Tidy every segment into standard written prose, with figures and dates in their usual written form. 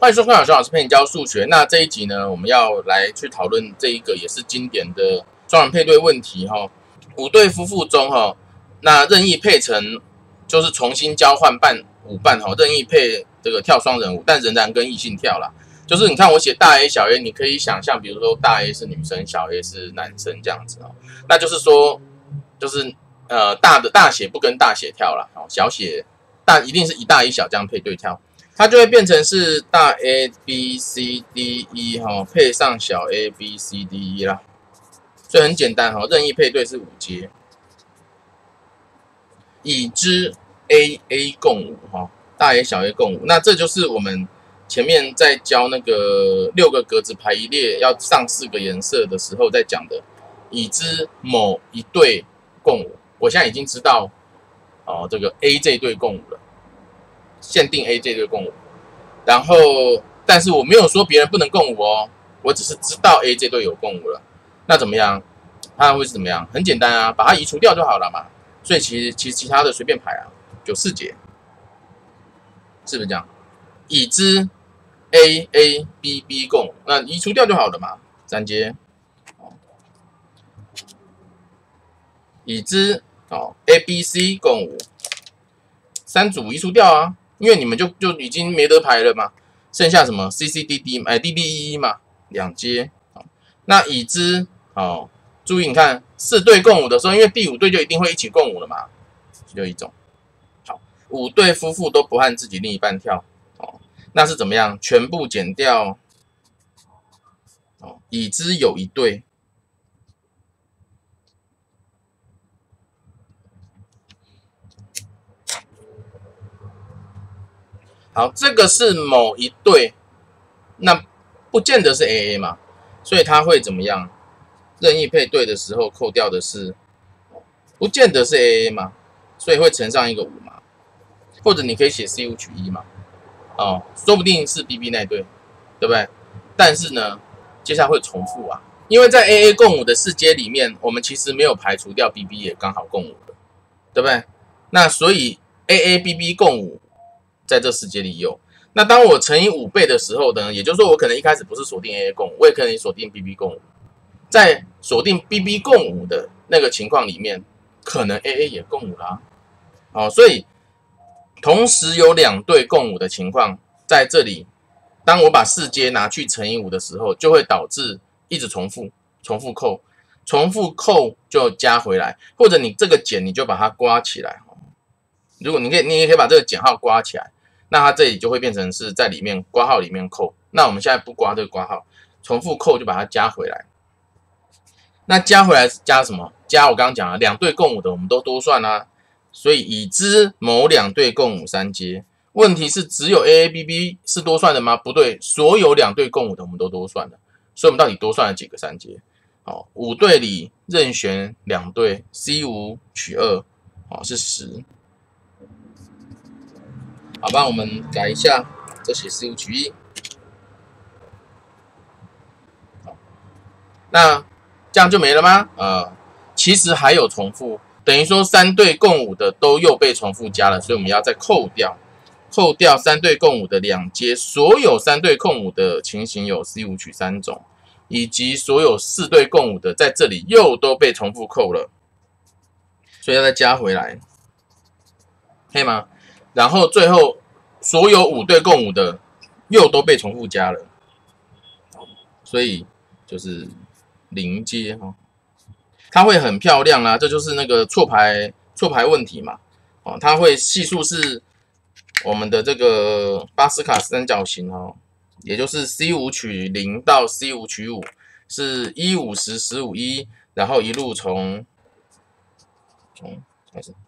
欢迎收看小老师陪你教数学。那这一集呢，我们要来去讨论这一个也是经典的双人配对问题哈。五对夫妇中哈，那任意配成就是重新交换舞伴哈，任意配这个跳双人舞，但仍然跟异性跳啦。就是你看我写大 A 小 A， 你可以想象，比如说大 A 是女生，小 A 是男生这样子哦。那就是说，就是大写不跟大写跳啦，小写大一定是一大一小这样配对跳。它就会变成是大 A B C D E 哈，配上小 A B C D E 啦，所以很简单哈，任意配对是5阶，已知 A A 共舞哈，大 A 小 A 共舞，那这就是我们前面在教那个6个格子排一列要上4个颜色的时候在讲的，已知某一对共舞，我现在已经知道这个 A 这对共舞了。限定 A 这对共舞，然后但是我没有说别人不能共舞哦，我只是知道 A 这对有共舞了，那怎么样？它会是怎么样？很简单啊，把它移除掉就好了嘛。所以其他的随便排啊，就4节，是不是这样？已知 A A B B 共舞，那移除掉就好了嘛，3节。已知A B C 共舞，3组移除掉啊。因为你们就已经没得排了嘛，剩下什么 C C D D D D E 嘛，2阶。那已知注意你看4对共舞的时候，因为第5对就一定会一起共舞了嘛，就一种。好，5对夫妇都不和自己另一半跳，那是怎么样？全部减掉，已知有1对。好，这个是某一对，那不见得是 AA 嘛，所以它会怎么样？任意配对的时候扣掉的是，不见得是 AA 嘛，所以会乘上一个5嘛，或者你可以写 C5取1嘛，说不定是 BB 那对，对不对？但是呢，接下来会重复啊，因为在 AA 共舞的4阶里面，我们其实没有排除掉 BB 也刚好共舞的，对不对？那所以 AA、BB 共舞。在这4阶里有，那当我乘以5倍的时候呢，也就是说我可能一开始不是锁定 AA 共舞，我也可能锁定 BB 共舞，在锁定 BB 共舞的那个情况里面，可能 AA 也共舞啦，所以同时有2对共舞的情况，在这里，当我把4阶拿去乘以5的时候，就会导致一直重复扣就加回来，或者你这个减你就把它刮起来。如果你也可以把这个减号刮起来，那它这里就会变成是在里面括号里面扣。那我们现在不刮这个括号，重复扣就把它加回来。那加回来加什么？加我刚刚讲了2对共舞的我们都多算啦，所以已知某2对共舞3阶。问题是只有 AABB 是多算的吗？不对，所有2对共舞的我们都多算了。所以我们到底多算了几个3阶？5对里任选2对 C5取2是10。好吧，我们改一下，这写C5取1。那这样就没了吗？其实还有重复，等于说3对共舞的都又被重复加了，所以我们要再扣掉3对共舞的2阶，所有3对共舞的情形有 C5取3种，以及所有4对共舞的在这里又都被重复扣了，所以要再加回来，可以吗？然后最后所有5对共舞的又都被重复加了，所以就是0阶它会很漂亮啊，这就是那个错排问题嘛，它会系数是我们的这个巴斯卡三角形也就是 C5取0到 C5取5是1、5、10、15、1，然后一路从开始。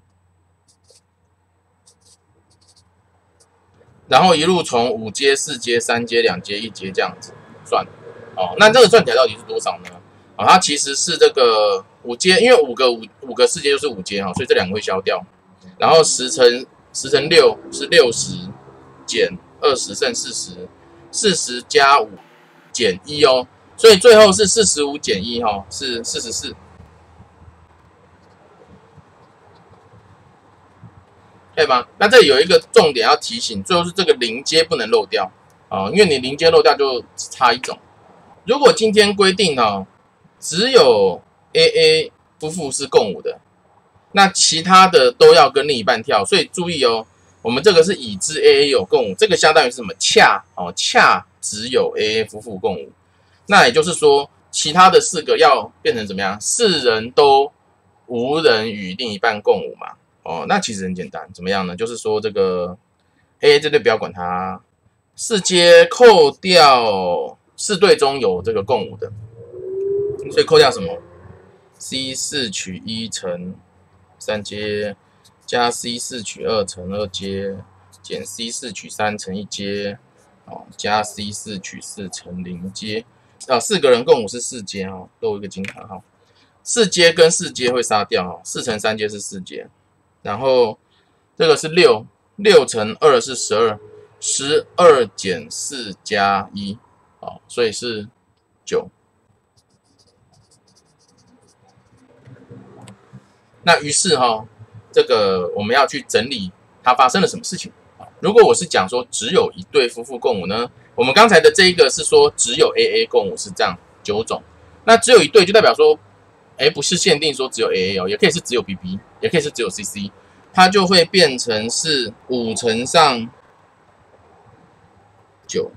然后一路从5阶、4阶、3阶、2阶、1阶这样子算，那这个算起来到底是多少呢？它其实是这个5阶，因为5个4阶就是5阶所以这2个会消掉，然后10乘6是60减20剩40加5减1所以最后是45减1是44。对吗？那这里有一个重点要提醒，最后是这个0阶不能漏掉， 因为你零阶漏掉就差一种。如果今天规定只有 AA 夫妇是共舞的，那其他的都要跟另一半跳，所以注意我们这个是已知 AA 有共舞，这个相当于是什么？恰只有 AA 夫妇共舞，那也就是说，其他的4个要变成怎么样？4人都无人与另一半共舞嘛。那其实很简单，怎么样呢？就是说这个 AA 这对不要管它，4阶扣掉4对中有这个共舞的，所以扣掉什么 ？C4 取1乘3阶加 C4 取2乘2阶减 C4 取3乘1阶加 C4 取4乘0阶4个人共舞是4阶都有一个惊叹号，4阶跟4阶会杀掉4乘3阶是4阶，然后这个是6乘2是12减4加1所以是9。那于是这个我们要去整理它发生了什么事情。如果我是讲说只有一对夫妇共舞呢，我们刚才的这一个是说只有 AA 共舞是这样9种，那只有一对就代表说，不是限定说只有 AA 也可以是只有 BB， 也可以是只有 CC， 它就会变成是5乘上9。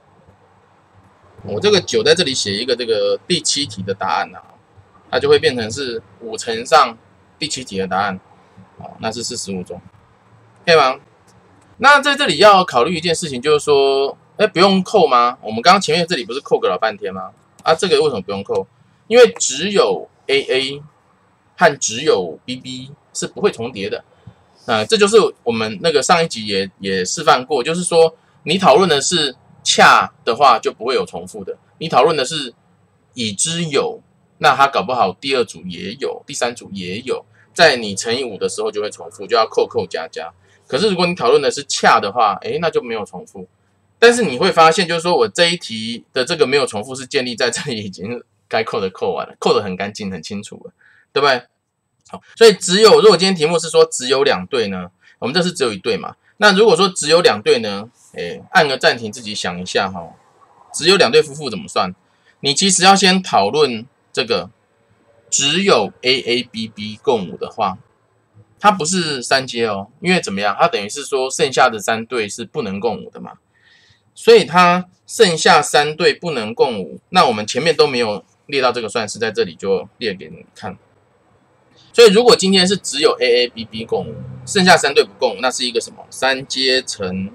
我这个9在这里写一个这个第7题的答案它就会变成是5乘上第7题的答案，那是45种，可以吗？那在这里要考虑一件事情，就是说，不用扣吗？我们刚刚前面这里不是扣个老半天吗？这个为什么不用扣？因为只有 AA 和只有 BB 是不会重叠的。这就是我们那个上一集也示范过，就是说你讨论的是恰的话就不会有重复的，你讨论的是已知有，那它搞不好第2组也有，第3组也有，在你乘以5的时候就会重复，就要扣加。可是如果你讨论的是恰的话，那就没有重复。但是你会发现，就是说我这一题的这个没有重复是建立在这里已经该扣的扣完了，扣得很干净很清楚了，对不对？好，所以如果今天题目是说只有2对呢，我们这是只有1对嘛？那如果说只有2对呢，按个暂停自己想一下只有2对夫妇怎么算？你其实要先讨论这个只有 AABB 共舞的话，它不是3阶因为怎么样？它等于是说剩下的3对是不能共舞的嘛，所以它剩下3对不能共舞，那我们前面都没有列到这个算式，在这里就列给你看。所以如果今天是只有 AABB 共舞，剩下3对不共舞，那是一个什么？3阶乘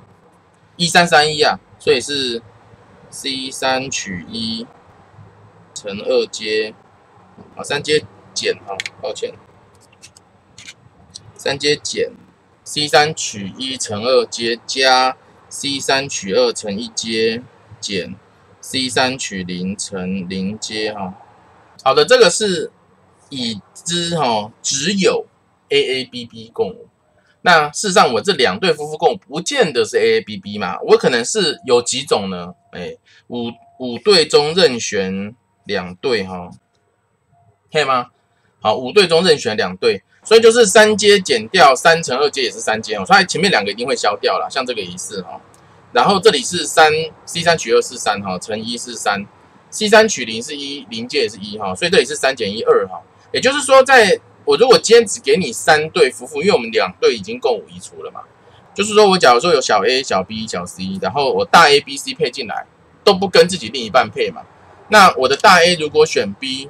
1331所以是 C3 取1乘2阶3阶减抱歉。3阶减 C3 取1乘2阶加 C3 取2乘1阶减 C3 取0乘0阶好的，这个是已知只有 AABB 共舞。那事实上我这2对夫妇共舞不见得是 AABB 嘛，我可能是有几种呢？5对中任选2对可以吗？好，5对中任选2对，所以就是3阶减掉3乘2阶也是3阶所以前面2个一定会消掉了，像这个也是然后这里是C3 取2是3乘1是3 C3 取0是1 0阶也是1所以这里是3减1 2也就是说我如果今天只给你3对夫妇，因为我们2对已经共舞移除了嘛，就是说我假如说有小 A 小 B 小 C， 然后我大 A、B、C 配进来都不跟自己另一半配嘛，那我的大 A 如果选 B，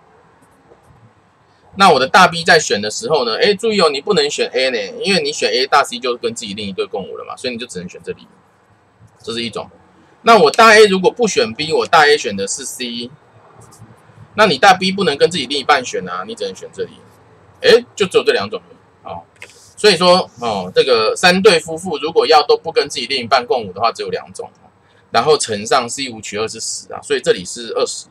那我的大 B 在选的时候呢，注意你不能选 A 呢，因为你选 A， 大 C 就跟自己另一对共舞了嘛，所以你就只能选这里，这是一种。那我大 A 如果不选 B， 我大 A 选的是 C， 那你大 B 不能跟自己另一半选你只能选这里，就只有这2种所以说这个3对夫妇如果要都不跟自己另一半共舞的话，只有2种，然后乘上 C5 取2是10所以这里是20。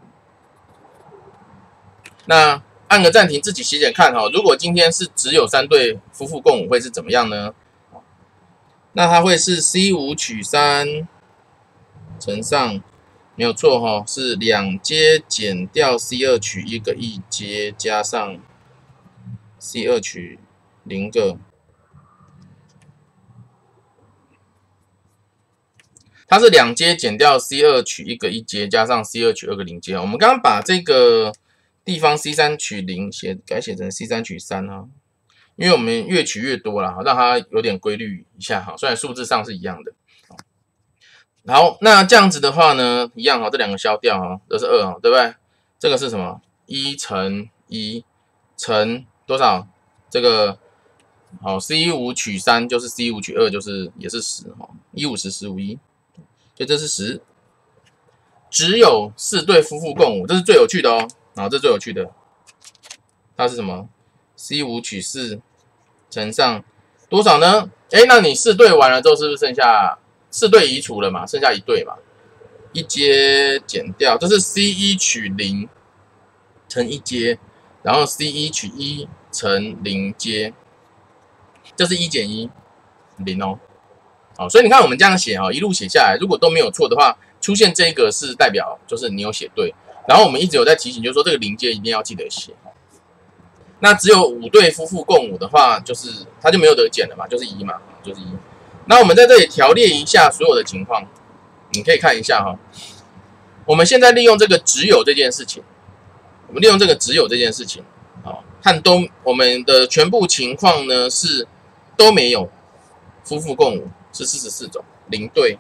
那按个暂停，自己写写看如果今天是只有3对夫妇共舞会是怎么样呢？那它会是 C5 取3乘上，没有错是2阶减掉 C2 取1个1阶加上 C2 取0个。 它是2阶减掉 C2 取一个1阶，加上 C2 取2个0阶。我们刚刚把这个地方 C3 取0改写成 C3 取3啊，因为我们越取越多啦，让它有点规律一下哈，虽然数字上是一样的。好，那这样子的话呢，一样哈，这2个消掉哈，这是2哈，对不对？这个是什么？1乘1乘多少？这个好 ，C5 取3就是 C5 取2就是也是10哈，1 5 10 15 1，所以这是10。只有4对夫妇共舞，这是最有趣的哦。啊，这是最有趣的。它是什么 ？C5 取4乘上多少呢？那你4对完了之后，是不是剩下4对移除了嘛？剩下1对嘛？1阶减掉，这是 C1 取0乘1阶，然后 C1 取1乘0阶，这是1减1 0哦。好，所以你看我们这样写哈，一路写下来，如果都没有错的话，出现这个是代表就是你有写对。然后我们一直有在提醒，就是说这个0阶一定要记得写。那只有5对夫妇共舞的话，就是它就没有得减了嘛，就是1嘛，就是1。那我们在这里条列一下所有的情况，你可以看一下哈。我们现在利用这个只有这件事情，我们利用这个只有这件事情，和我们的全部情况呢是都没有夫妇共舞，是44种0对，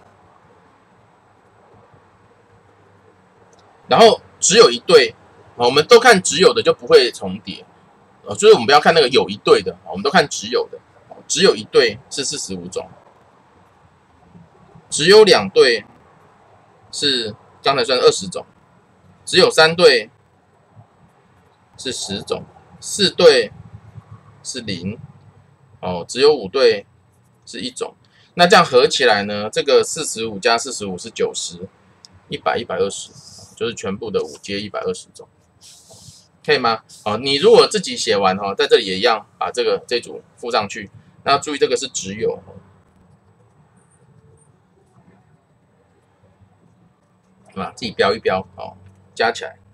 然后只有1对，我们都看只有的就不会重叠，所以我们不要看那个有1对的，我们都看只有的，只有1对是45种，只有2对是刚才算20种，只有3对是10种，4对是0，只有5对是1种。那这样合起来呢，这个45加45是90，100 120，就是全部的5阶120种，可以吗？你如果自己写完在这里也一样，把这组附上去。那注意这个是只有，自己标一标，加起来。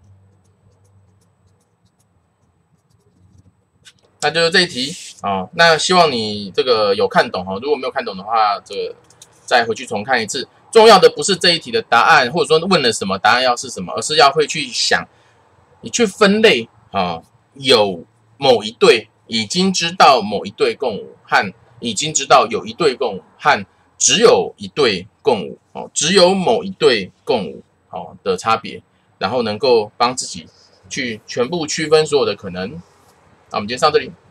那就是这一题那希望你这个有看懂如果没有看懂的话，这个再回去重看一次。重要的不是这一题的答案，或者说问了什么答案要是什么，而是要会去想，你去分类有某一对已经知道某一对共舞，和已经知道有1对共舞，和只有1对共舞只有某一对共舞的差别，然后能够帮自己去全部区分所有的可能。那我们今天上这里。